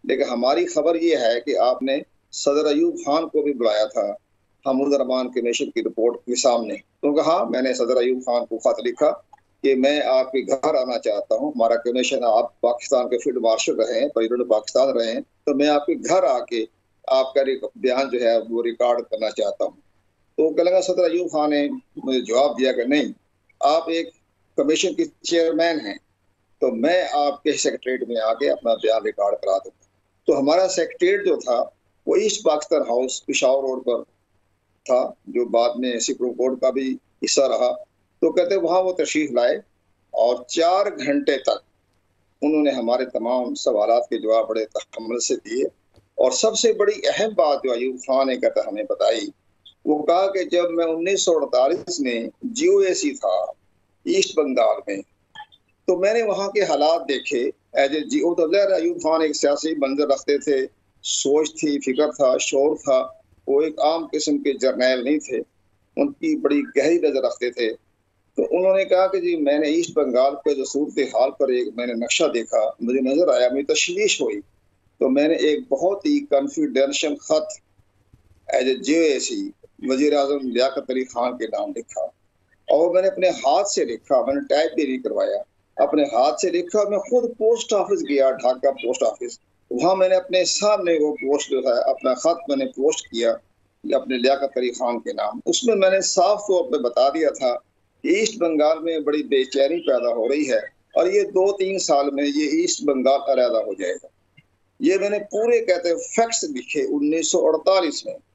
لیکن ہماری خبر یہ ہے کہ آپ نے صدر ایوب خان کو بھی بلایا تھا محمود رحمان کمیشن کی رپورٹ کے سامنے. تو کہا میں نے صدر ایوب خان کو خط لکھا کہ میں آپ کے گھر آنا چاہتا ہوں. ہمارا کمیشن، آپ پاکستان کے فیلڈ مارشل رہے ہیں، پریزیڈنٹ پاکستان رہے ہیں، تو میں آپ کے گھر آ کے آپ کا بیان جو ہے وہ ریکارڈ کرنا چاہتا ہوں. تو کہنے لگا صدر ایوب خان نے مجھے جواب دیا کہ نہیں، آپ ایک کمیشن کے چیئرمین ہیں، تو میں آپ کے سیکریٹریٹ میں آ کے اپنا بیان ریکارڈ کرا دوں. تو ہمارا سیکریٹریٹ جو تھا وہ East Pakistan House Peshawar Road پر تھا، جو بعد میں سپریم کورٹ کا بھی حصہ رہا. تو کہتے وہاں وہ تشریف لائے اور 4 گھنٹے تک انہوں نے ہمارے تمام سوالات کے جواب بڑے تحمل سے دیے. اور سب سے بڑی اہم بات جو ایوب خان نے کہتا ہمیں بتائی، وہ کہا کہ جب میں 1948 میں GOAC تھا ایسٹ بنگال میں، تو میں نے وہاں کے حالات دیکھے. ایز اے جی او تو ایوب خان ایک سیاسی منظر رکھتے تھے، سوچ تھی، فکر تھا، شعور تھا. وہ ایک عام قسم کے جرنیل نہیں تھے، ان کی بڑی گہری نظر رکھتے تھے. تو انہوں نے کہا کہ جی میں نے ایسٹ بنگال پہ جو صورتحال پر ایک میں نے نقشہ دیکھا، مجھے نظر آیا، مجھے تشویش ہوئی. تو میں نے ایک بہت ہی کانفیڈینشیل خط ایز اے GOAC وزیر اعظم لیاقت علی خان کے نام لکھا، اور میں نے اپنے ہاتھ سے لکھا، میں نے ٹائپ بھی نہیں کروایا، اپنے ہاتھ سے لکھا. میں خود پوسٹ آفس گیا، ڈھاکہ پوسٹ آفس، وہاں میں نے اپنے سامنے وہ پوسٹ جو ہے اپنا خط میں نے پوسٹ کیا اپنے لیاقت علی خان کے نام. اس میں میں نے صاف طور پہ بتا دیا تھا کہ ایسٹ بنگال میں بڑی بے چینی پیدا ہو رہی ہے اور یہ 2-3 سال میں یہ ایسٹ بنگال علیحدہ ہو جائے گا. یہ میں نے پورے کہتے فیکٹس لکھے 1948 میں.